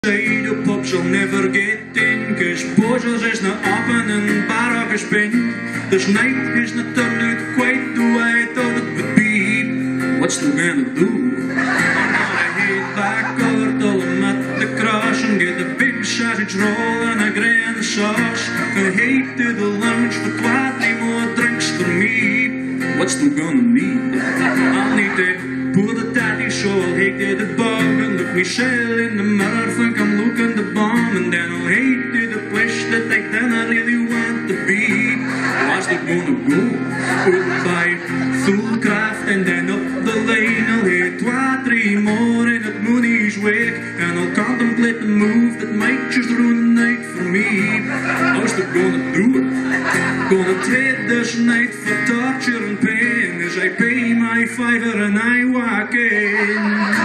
Say the pub shall never get in, 'cause Božers is na open and bar gespin. This night is not turned out quite the way I thought it would be. What's the gonna do? I head back over to the cross and get a big sausage roll and a grain of sauce. I head to the lounge for 2-3 more drinks for me. What's the gonna need? I'll need to put a tatty soul, take to the bug and look myself in the mirror, think I'm looking the bomb, and then I'll head to the place that I didn't really want to be. What's it gonna go? Out by full craft and then up the lane, I'll hit 2-3 more in at Mooney's wake, and I'll contemplate the move that might just ruin the night for me. How's it gonna do it? Gonna trade this night for torture and pain as I pay my fiver and I walk in.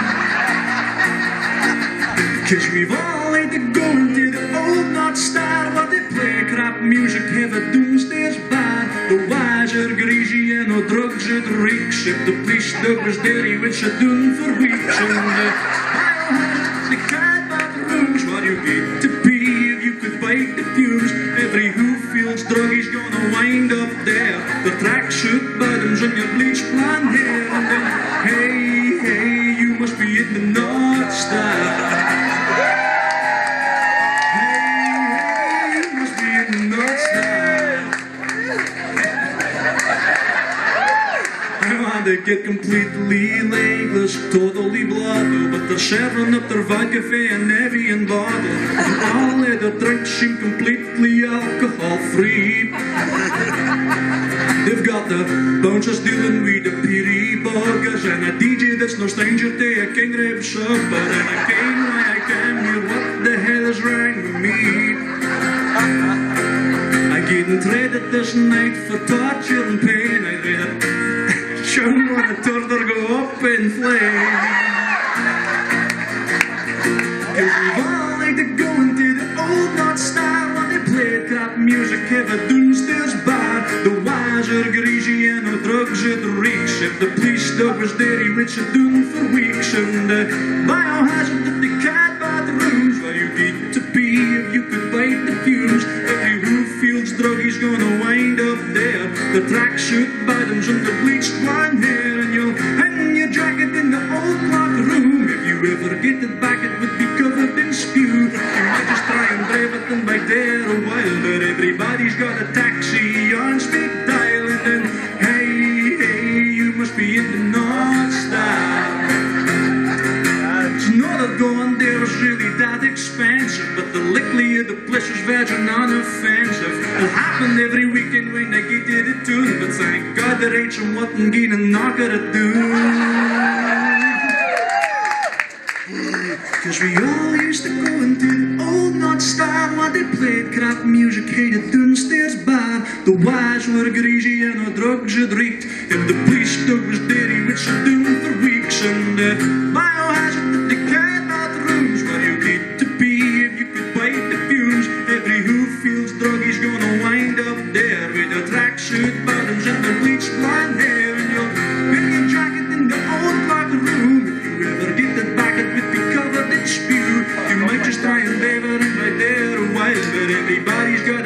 'Cause we've all had to go into the old North Star where they play crap music, have a doomsday's bad. The wise are greasy and no drugs it reeks. If the police dog was dirty, which I done for weeks. And the cat about the rooms where you get to be if you could bite the fuse. Every who feels druggy's gonna wind up there. The tracksuit bottoms and your bleach blonde hair. And then, hey, hey, you must be in the North Star. They get completely legless, totally blotto, but they're serving up their vodka and Evian bottle. And all of their drinks seem completely alcohol-free. They've got the bouncers dealing with the peary burgers, and a DJ that's no stranger to a king rib supper. And I came when I came here, what the hell is wrong with me? I getting traded this night for torture and pain. I'd rather shown when the turtle go up in flames. 'Cause we've all had to go into the old North Star when they played crap music, have a doomsday's bad. The wise are greasy and no drugs it reeks. If the police dog was dirty, which I done for weeks. And the biohazard that they can't buy the rooms where you get to be if you could bite the fuse. Every who feels druggy's gonna wind up there. The tracksuit bottoms and the bleached blonde hair, and you'll hang your jacket in the old clock room. If you ever get it back, it would be covered in spew. You might just try and drive it in by there a while, but everybody's got a taxi on speed dial. And then, hey, hey, you must be in the North Star. It's not that going there is really that expensive, but the lickly of the place is very non-offensive. It happened every weekend when I get to the tune, but thank God there ain't somewhat and gain a knock at a do. 'Cause we all used to go into the old North Star where they played crap music, hated downstairs bad. The wise were greasy and no drugs it reeked. If the police dog was dirty, which I done for weeks. And the biohazard that they can't buy the rooms where you get to be if you could bite the fumes. Every who feels druggy's gonna wind up there with the tracksuit bottoms and the bleached blonde hair. And you'll hang your jacket in the old locker room. If you ever get it back, it would be covered in spew. You might just try and leave it in right there a while, but everybody's got